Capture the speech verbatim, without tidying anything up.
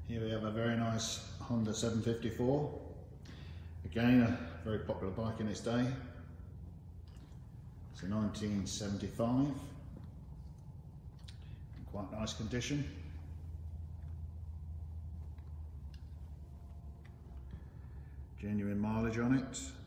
Here we have a very nice Honda seven fifty-four. Again, a very popular bike in its day. It's a nineteen seventy-five. In quite nice condition. Genuine mileage on it.